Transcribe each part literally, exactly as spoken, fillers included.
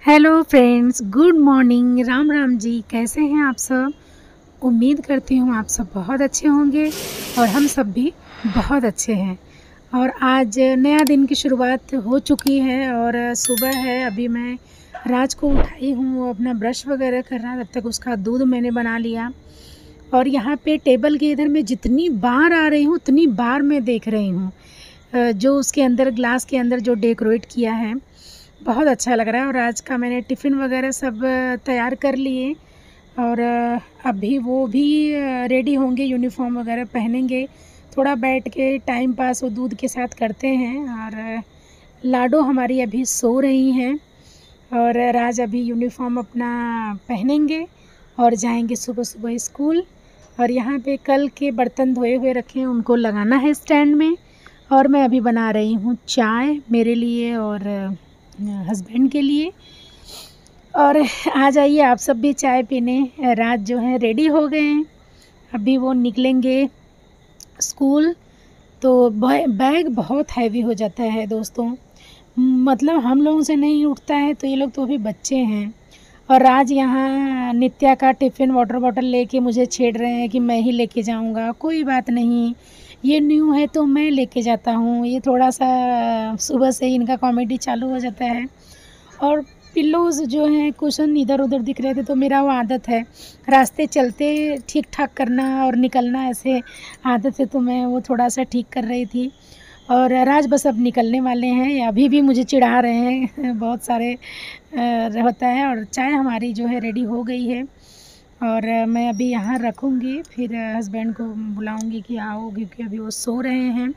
Hello friends, good morning. Ram Ram ji. कैसे हैं आप सब? उम्मीद करती हूँ आप सब बहुत अच्छे होंगे और हम सब भी बहुत अच्छे हैं। और आज नया दिन की शुरुआत हो चुकी है और सुबह है। अभी मैं राज को उठाई हूँ, वो अपना ब्रश वगैरह कर रहा है, तब तक उसका दूध मैंने बना लिया। और यहाँ पे टेबल के इधर मैं जितनी बार आ रही हूँ उतनी बार मैं देख रही हूँ जो उसके अंदर ग्लास के अंदर जो डेकोरेट किया है, बहुत अच्छा लग रहा है। और आज का मैंने टिफ़िन वगैरह सब तैयार कर लिए और अभी वो भी रेडी होंगे, यूनिफॉर्म वगैरह पहनेंगे। थोड़ा बैठ के टाइम पास वो दूध के साथ करते हैं। और लाडो हमारी अभी सो रही हैं और राज अभी यूनिफॉर्म अपना पहनेंगे और जाएंगे सुबह सुबह स्कूल। और यहाँ पे कल के बर्तन धोए हुए रखे हैं, उनको लगाना है स्टैंड में। और मैं अभी बना रही हूँ चाय मेरे लिए और हस्बैंड के लिए। और आ जाइए आप सब भी चाय पीने। रात जो है रेडी हो गए हैं, अभी वो निकलेंगे स्कूल। तो बैग बहुत हैवी हो जाता है दोस्तों, मतलब हम लोगों से नहीं उठता है, तो ये लोग तो अभी बच्चे हैं। और राज यहाँ नित्या का टिफ़िन वाटर बॉटल लेके मुझे छेड़ रहे हैं कि मैं ही लेके जाऊँगा। कोई बात नहीं, ये न्यू है तो मैं लेके जाता हूँ। ये थोड़ा सा सुबह से ही इनका कॉमेडी चालू हो जाता है। और पिल्लोज़ जो हैं, कुशन इधर उधर दिख रहे थे, तो मेरा वो आदत है रास्ते चलते ठीक ठाक करना और निकलना, ऐसे आदत है, तो मैं वो थोड़ा सा ठीक कर रही थी। और राज बस अब निकलने वाले हैं, अभी भी मुझे चिढ़ा रहे हैं बहुत सारे होता है। और चाय हमारी जो है रेडी हो गई है और मैं अभी यहाँ रखूँगी, फिर हस्बैंड को बुलाऊँगी कि आओ, क्योंकि अभी वो सो रहे हैं।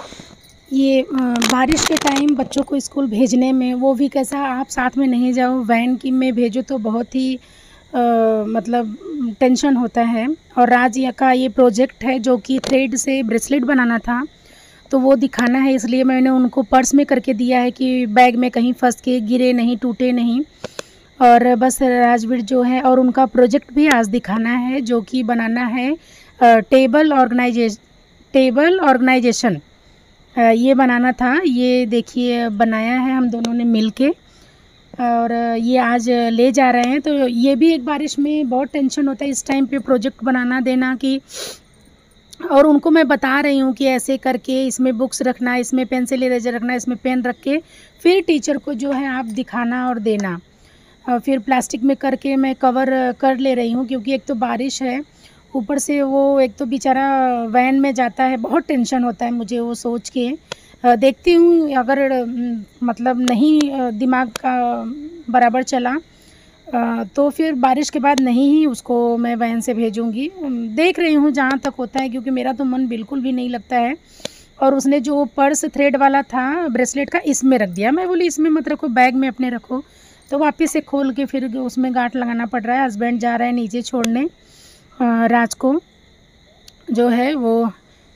ये बारिश के टाइम बच्चों को स्कूल भेजने में वो भी कैसा, आप साथ में नहीं जाओ, वैन की में भेजो तो बहुत ही आ, मतलब टेंशन होता है। और राज का ये प्रोजेक्ट है जो कि थ्रेड से ब्रेसलेट बनाना था, तो वो दिखाना है, इसलिए मैंने उनको पर्स में करके दिया है कि बैग में कहीं फंस के गिरे नहीं, टूटे नहीं। और बस राजवीर जो है, और उनका प्रोजेक्ट भी आज दिखाना है जो कि बनाना है टेबल ऑर्गेनाइजे टेबल ऑर्गेनाइजेशन ये बनाना था। ये देखिए बनाया है हम दोनों ने मिलके, और ये आज ले जा रहे हैं। तो ये भी एक बारिश में बहुत टेंशन होता है इस टाइम पे प्रोजेक्ट बनाना देना कि, और उनको मैं बता रही हूँ कि ऐसे करके इसमें बुक्स रखना, इसमें पेंसिल इरेजर रखना, इसमें पेन रख के फिर टीचर को जो है आप दिखाना और देना। फिर प्लास्टिक में करके मैं कवर कर ले रही हूँ, क्योंकि एक तो बारिश है, ऊपर से वो एक तो बेचारा वैन में जाता है, बहुत टेंशन होता है मुझे वो सोच के। देखती हूँ अगर मतलब नहीं दिमाग का बराबर चला तो फिर बारिश के बाद नहीं ही उसको मैं वैन से भेजूँगी। देख रही हूँ जहाँ तक होता है, क्योंकि मेरा तो मन बिल्कुल भी नहीं लगता है। और उसने जो पर्स थ्रेड वाला था ब्रेसलेट का, इसमें रख दिया। मैं बोली इसमें मत रखो, बैग में अपने रखो, तो वापस से खोल के फिर उसमें गांठ लगाना पड़ रहा है। हस्बैंड जा रहे हैं नीचे छोड़ने राज को, जो है वो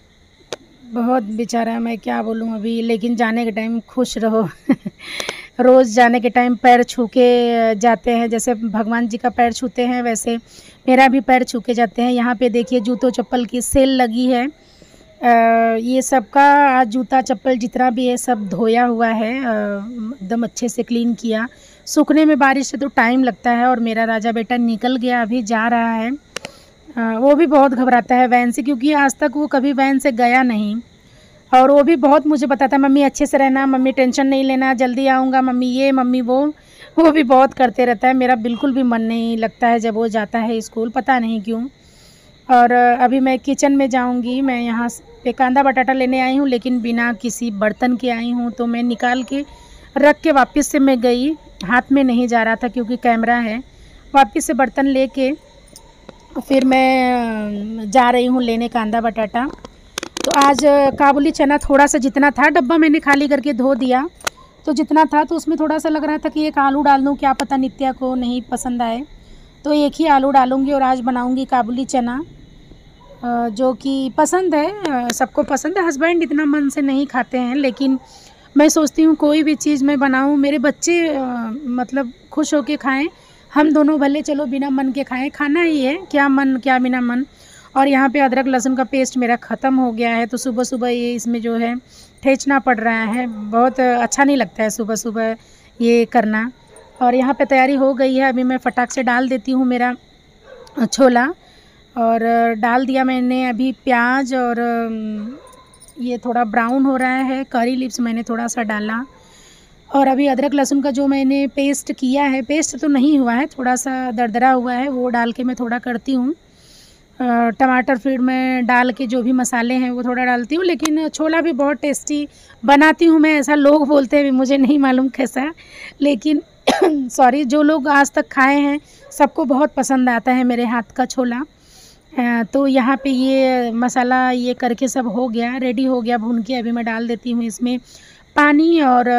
बहुत बेचारा, मैं क्या बोलूँ अभी, लेकिन जाने के टाइम खुश रहो रोज़ जाने के टाइम पैर छू के जाते हैं, जैसे भगवान जी का पैर छूते हैं वैसे मेरा भी पैर छू के जाते हैं। यहाँ पे देखिए जूतों चप्पल की सेल लगी है। आ, ये सब का आज जूता चप्पल जितना भी है सब धोया हुआ है, एकदम अच्छे से क्लीन किया। सूखने में बारिश से तो टाइम लगता है। और मेरा राजा बेटा निकल गया, अभी जा रहा है। आ, वो भी बहुत घबराता है वैन से, क्योंकि आज तक वो कभी वैन से गया नहीं। और वो भी बहुत मुझे बताता है, मम्मी अच्छे से रहना, मम्मी टेंशन नहीं लेना, जल्दी आऊँगा, मम्मी ये मम्मी वो वो भी बहुत करते रहता है। मेरा बिल्कुल भी मन नहीं लगता है जब वो जाता है स्कूल, पता नहीं क्यों। और अभी मैं किचन में जाऊंगी। मैं यहाँ पे कांदा बटाटा लेने आई हूँ, लेकिन बिना किसी बर्तन के आई हूँ, तो मैं निकाल के रख के वापस से मैं गई, हाथ में नहीं जा रहा था क्योंकि कैमरा है। वापस से बर्तन लेके फिर मैं जा रही हूँ लेने कांदा बटाटा। तो आज काबुली चना थोड़ा सा जितना था, डब्बा मैंने खाली करके धो दिया, तो जितना था तो उसमें थोड़ा सा लग रहा था कि एक आलू डाल दूँ, क्या पता नित्या को नहीं पसंद आए, तो एक ही आलू डालूँगी। और आज बनाऊँगी काबुली चना, जो कि पसंद है, सबको पसंद है। हस्बैंड इतना मन से नहीं खाते हैं, लेकिन मैं सोचती हूँ कोई भी चीज़ मैं बनाऊँ मेरे बच्चे मतलब खुश होके खाएं, हम दोनों भले चलो बिना मन के खाएं, खाना ही है, क्या मन क्या बिना मन। और यहाँ पे अदरक लहसुन का पेस्ट मेरा ख़त्म हो गया है, तो सुबह सुबह ये इसमें जो है ठेचना पड़ रहा है, बहुत अच्छा नहीं लगता है सुबह सुबह ये करना। और यहाँ पे तैयारी हो गई है। अभी मैं फटाक से डाल देती हूँ मेरा छोला, और डाल दिया मैंने अभी प्याज, और ये थोड़ा ब्राउन हो रहा है। करी लीव्स मैंने थोड़ा सा डाला, और अभी अदरक लहसुन का जो मैंने पेस्ट किया है, पेस्ट तो नहीं हुआ है, थोड़ा सा दरदरा हुआ है, वो डाल के मैं थोड़ा करती हूँ। टमाटर फिर मैं डाल के जो भी मसाले हैं वो थोड़ा डालती हूँ। लेकिन छोला भी बहुत टेस्टी बनाती हूँ मैं, ऐसा लोग बोलते हैं, मुझे नहीं मालूम कैसा, लेकिन सॉरी, जो लोग आज तक खाए हैं सबको बहुत पसंद आता है मेरे हाथ का छोला। तो यहाँ पे ये मसाला ये करके सब हो गया, रेडी हो गया भून के। अभी मैं डाल देती हूँ इसमें पानी, और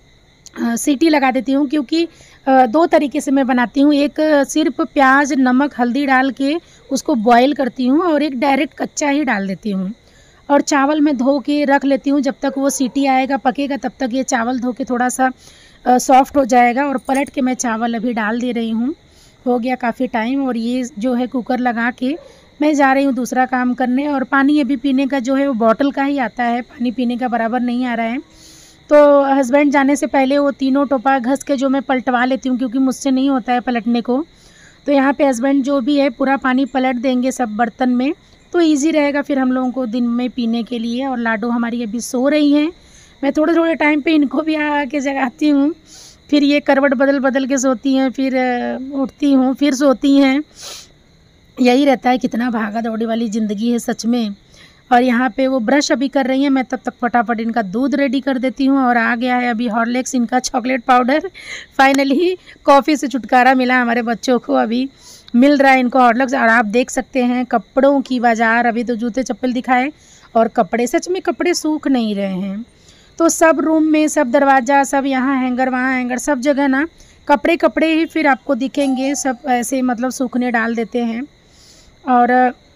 सीटी लगा देती हूँ, क्योंकि दो तरीके से मैं बनाती हूँ। एक सिर्फ प्याज नमक हल्दी डाल के उसको बॉईल करती हूँ, और एक डायरेक्ट कच्चा ही डाल देती हूँ। और चावल मैं धो के रख लेती हूँ, जब तक वो सीटी आएगा पकेगा तब तक ये चावल धो के थोड़ा सा सॉफ्ट हो जाएगा। और पलट के मैं चावल अभी डाल दे रही हूँ, हो गया काफ़ी टाइम। और ये जो है कुकर लगा के मैं जा रही हूँ दूसरा काम करने। और पानी अभी पीने का जो है वो बॉटल का ही आता है, पानी पीने का बराबर नहीं आ रहा है। तो हस्बैंड जाने से पहले वो तीनों टोपा घस के जो मैं पलटवा लेती हूँ, क्योंकि मुझसे नहीं होता है पलटने को। तो यहाँ पे हस्बैंड जो भी है पूरा पानी पलट देंगे सब बर्तन में, तो इजी रहेगा फिर हम लोगों को दिन में पीने के लिए। और लाडो हमारी अभी सो रही हैं, मैं थोड़े थोड़े टाइम पे इनको भी आके जगाती हूँ, फिर ये करवट बदल बदल के सोती हैं, फिर उठती हूँ, फिर सोती हैं। यही रहता है, कितना भागा दौड़ी वाली ज़िंदगी है सच में। और यहाँ पे वो ब्रश अभी कर रही हैं, मैं तब तक फटाफट इनका दूध रेडी कर देती हूँ। और आ गया है अभी हॉर्लिक्स, इनका चॉकलेट पाउडर। फाइनली कॉफ़ी से छुटकारा मिला हमारे बच्चों को, अभी मिल रहा है इनको हॉर्लिक्स। और आप देख सकते हैं कपड़ों की बाज़ार, अभी तो जूते चप्पल दिखाए, और कपड़े, सच में कपड़े सूख नहीं रहे हैं। तो सब रूम में, सब दरवाज़ा, सब यहाँ हैंगर वहाँ हैंगर, सब जगह ना कपड़े कपड़े ही फिर आपको दिखेंगे, सब ऐसे मतलब सूखने डाल देते हैं। और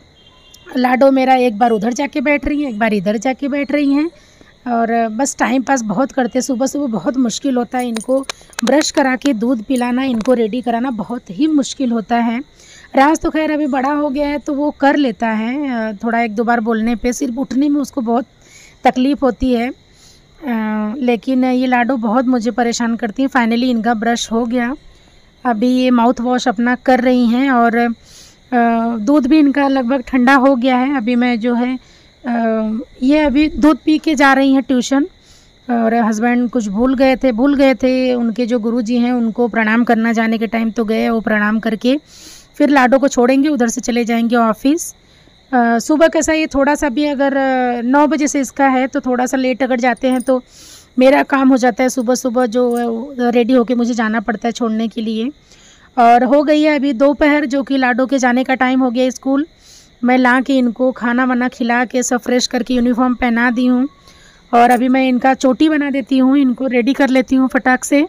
लाडो मेरा एक बार उधर जाके बैठ रही हैं, एक बार इधर जाके बैठ रही हैं, और बस टाइम पास बहुत करते। सुबह सुबह बहुत मुश्किल होता है इनको ब्रश करा के दूध पिलाना, इनको रेडी कराना बहुत ही मुश्किल होता है। राज तो खैर अभी बड़ा हो गया है तो वो कर लेता है, थोड़ा एक दो बार बोलने पे, सिर्फ उठने में उसको बहुत तकलीफ़ होती है। आ, लेकिन ये लाडो बहुत मुझे परेशान करती है। फाइनली इनका ब्रश हो गया, अभी ये माउथ वॉश अपना कर रही हैं, और दूध भी इनका लगभग ठंडा हो गया है। अभी मैं जो है आ, ये अभी दूध पी के जा रही हैं ट्यूशन। और हस्बैंड कुछ भूल गए थे भूल गए थे उनके जो गुरुजी हैं उनको प्रणाम करना, जाने के टाइम तो गए, वो प्रणाम करके फिर लाडो को छोड़ेंगे, उधर से चले जाएंगे ऑफिस। सुबह कैसा ये थोड़ा सा भी अगर नौ बजे से इसका है तो थोड़ा सा लेट अगर जाते हैं तो मेरा काम हो जाता है सुबह सुबह, जो रेडी होके मुझे जाना पड़ता है छोड़ने के लिए। और हो गई है अभी दोपहर, जो कि लाडो के जाने का टाइम हो गया स्कूल। मैं ला के इनको खाना वाना खिला के सब फ्रेश करके यूनिफॉर्म पहना दी हूँ, और अभी मैं इनका चोटी बना देती हूँ, इनको रेडी कर लेती हूँ फटाक से।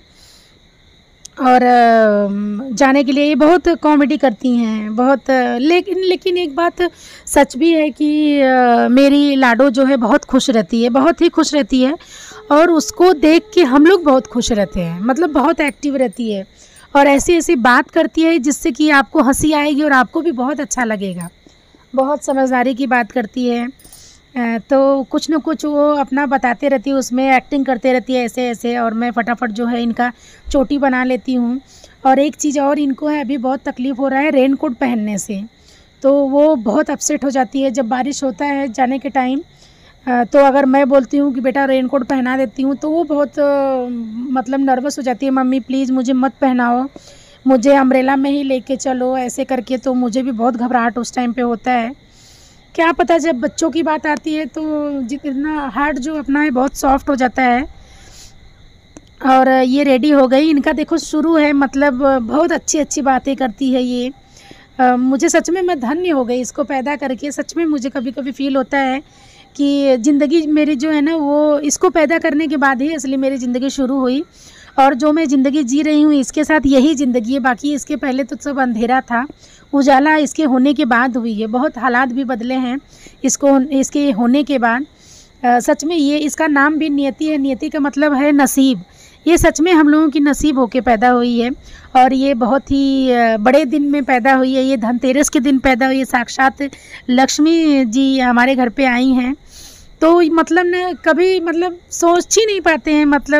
और जाने के लिए ये बहुत कॉमेडी करती हैं बहुत, लेकिन लेकिन एक बात सच भी है कि मेरी लाडो जो है बहुत खुश रहती है, बहुत ही खुश रहती है, और उसको देख के हम लोग बहुत खुश रहते हैं। मतलब बहुत एक्टिव रहती है और ऐसी ऐसी बात करती है जिससे कि आपको हंसी आएगी और आपको भी बहुत अच्छा लगेगा। बहुत समझदारी की बात करती है, तो कुछ न कुछ वो अपना बताते रहती है, उसमें एक्टिंग करते रहती है ऐसे ऐसे, और मैं फटाफट जो है इनका चोटी बना लेती हूँ। और एक चीज़ और इनको है, अभी बहुत तकलीफ़ हो रहा है रेन कोट पहनने से, तो वो बहुत अपसेट हो जाती है जब बारिश होता है जाने के टाइम। तो अगर मैं बोलती हूँ कि बेटा रेन कोट पहना देती हूँ तो वो बहुत मतलब नर्वस हो जाती है, मम्मी प्लीज़ मुझे मत पहनाओ, मुझे अम्ब्रेला में ही लेके चलो, ऐसे करके। तो मुझे भी बहुत घबराहट उस टाइम पे होता है। क्या पता जब बच्चों की बात आती है तो जितना हार्ट जो अपना है बहुत सॉफ्ट हो जाता है। और ये रेडी हो गई, इनका देखो शुरू है, मतलब बहुत अच्छी अच्छी बातें करती है ये। आ, मुझे सच में मैं धन्य हो गई इसको पैदा करके। सच में मुझे कभी कभी फील होता है कि ज़िंदगी मेरी जो है ना, वो इसको पैदा करने के बाद ही असली मेरी ज़िंदगी शुरू हुई। और जो मैं ज़िंदगी जी रही हूँ इसके साथ यही ज़िंदगी है, बाकी इसके पहले तो सब अंधेरा था, उजाला इसके होने के बाद हुई है। बहुत हालात भी बदले हैं इसको इसके होने के बाद। आ, सच में ये इसका नाम भी नियति है, नियति का मतलब है नसीब। ये सच में हम लोगों की नसीब होके पैदा हुई है, और ये बहुत ही बड़े दिन में पैदा हुई है। ये धनतेरस के दिन पैदा हुई है, साक्षात लक्ष्मी जी हमारे घर पे आई हैं। तो मतलब न कभी मतलब सोच ही नहीं पाते हैं, मतलब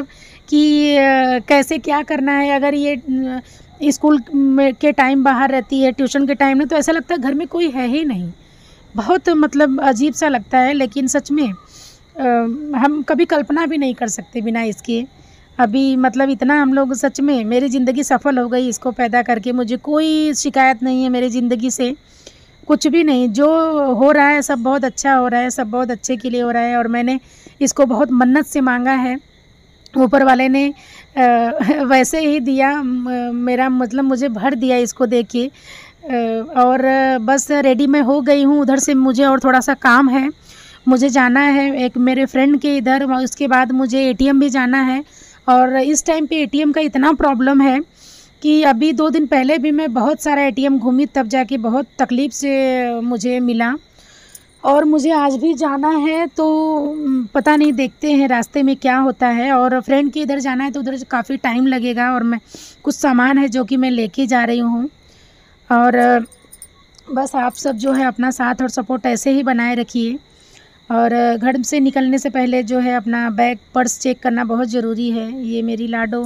कि अ, कैसे क्या करना है। अगर ये अ, स्कूल में के टाइम बाहर रहती है, ट्यूशन के टाइम में, तो ऐसा लगता है घर में कोई है ही नहीं। बहुत मतलब अजीब सा लगता है, लेकिन सच में अ, हम कभी कल्पना भी नहीं कर सकते बिना इसके। अभी मतलब इतना हम लोग, सच में मेरी ज़िंदगी सफल हो गई इसको पैदा करके। मुझे कोई शिकायत नहीं है मेरी ज़िंदगी से, कुछ भी नहीं। जो हो रहा है सब बहुत अच्छा हो रहा है, सब बहुत अच्छे के लिए हो रहा है। और मैंने इसको बहुत मन्नत से मांगा है, ऊपर वाले ने अ, वैसे ही दिया। म- मेरा मतलब मुझे भर दिया इसको देख के। अ, और बस रेडी मैं हो गई हूँ। उधर से मुझे और थोड़ा सा काम है, मुझे जाना है एक मेरे फ्रेंड के इधर। व उसके बाद मुझे एटीएम भी जाना है। और इस टाइम पे एटीएम का इतना प्रॉब्लम है कि अभी दो दिन पहले भी मैं बहुत सारा एटीएम घूमी, तब जाके बहुत तकलीफ़ से मुझे मिला। और मुझे आज भी जाना है, तो उम, पता नहीं, देखते हैं रास्ते में क्या होता है। और फ्रेंड के इधर जाना है तो उधर काफ़ी टाइम लगेगा, और मैं कुछ सामान है जो कि मैं लेके जा रही हूँ। और अ, बस आप सब जो है अपना साथ और सपोर्ट ऐसे ही बनाए रखिए। और अ, घर से निकलने से पहले जो है अपना बैग पर्स चेक करना बहुत ज़रूरी है। ये मेरी लाडो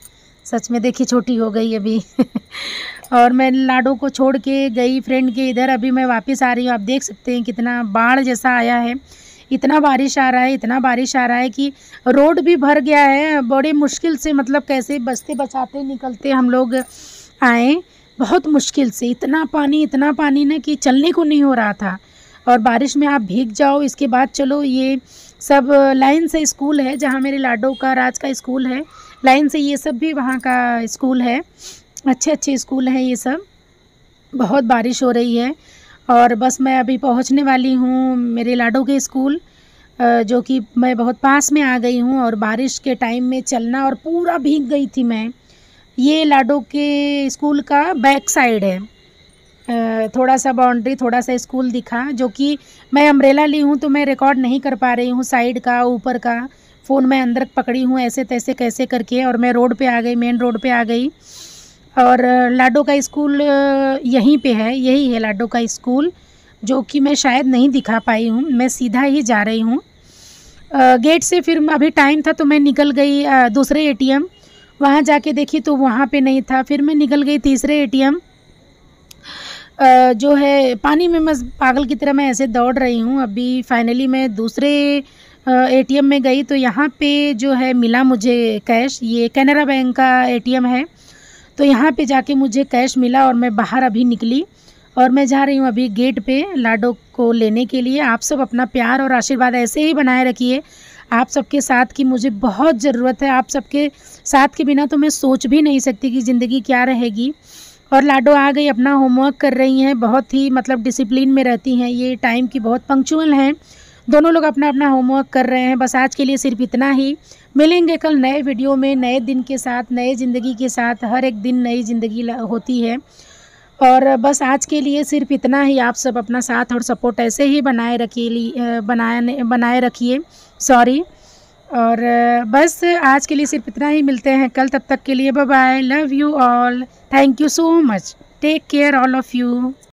सच में देखिए छोटी हो गई अभी। और मैं लाडो को छोड़ के गई फ्रेंड के इधर, अभी मैं वापस आ रही हूँ। आप देख सकते हैं कितना बाढ़ जैसा आया है, इतना बारिश आ रहा है, इतना बारिश आ रहा है कि रोड भी भर गया है। बड़ी मुश्किल से मतलब कैसे बचते बचाते निकलते हम लोग आए, बहुत मुश्किल से। इतना पानी, इतना पानी ना कि चलने को नहीं हो रहा था। और बारिश में आप भीग जाओ, इसके बाद चलो। ये सब लाइन से स्कूल है जहाँ मेरे लाडो का, राज का स्कूल है। लाइन से ये सब भी वहाँ का स्कूल है, अच्छे अच्छे स्कूल हैं ये सब। बहुत बारिश हो रही है और बस मैं अभी पहुँचने वाली हूँ मेरे लाडो के स्कूल, अ, जो कि मैं बहुत पास में आ गई हूँ। और बारिश के टाइम में चलना, और पूरा भीग गई थी मैं। ये लाडो के स्कूल का बैक साइड है। अ, थोड़ा सा बाउंड्री, थोड़ा सा स्कूल दिखा, जो कि मैं अम्ब्रेला ली हूँ तो मैं रिकॉर्ड नहीं कर पा रही हूँ। साइड का, ऊपर का फ़ोन मैं अंदर पकड़ी हूँ ऐसे तैसे कैसे करके, और मैं रोड पे आ गई, मेन रोड पे आ गई। और अ, लाडो का स्कूल अ, यहीं पे है, यही है लाडो का स्कूल, जो कि मैं शायद नहीं दिखा पाई हूँ। मैं सीधा ही जा रही हूँ अ, गेट से। फिर मैं- अभी टाइम था तो मैं निकल गई अ, दूसरे एटीएम, वहाँ जाके देखी तो वहाँ पे नहीं था। फिर मैं निकल गई तीसरे एटीएम। अ, जो है पानी में मैं पागल की तरह मैं ऐसे दौड़ रही हूँ। अभी फाइनली मैं दूसरे अ, एटीएम में गई तो यहाँ पे जो है मिला मुझे कैश। ये कैनरा बैंक का एटीएम है, तो यहाँ पे जाके मुझे कैश मिला और मैं बाहर अभी निकली। और मैं जा रही हूँ अभी गेट पे लाडो को लेने के लिए। आप सब अपना प्यार और आशीर्वाद ऐसे ही बनाए रखिए। आप सबके साथ की मुझे बहुत ज़रूरत है। आप सबके साथ के बिना तो मैं सोच भी नहीं सकती कि ज़िंदगी क्या रहेगी। और लाडो आ गई, अपना होमवर्क कर रही हैं, बहुत ही मतलब डिसिप्लिन में रहती हैं, ये टाइम की बहुत पंक्चुअल हैं। दोनों लोग अपना अपना होमवर्क कर रहे हैं। बस आज के लिए सिर्फ इतना ही। मिलेंगे कल नए वीडियो में, नए दिन के साथ, नए ज़िंदगी के साथ। हर एक दिन नई ज़िंदगी होती है। और बस आज के लिए सिर्फ इतना ही। आप सब अपना साथ और सपोर्ट ऐसे ही बनाए रखिए, बनाए बनाए रखिए, सॉरी। और अ, बस आज के लिए सिर्फ इतना ही। मिलते हैं कल, तब तक के लिए bye bye. Love you all, thank you so much, take care all of you.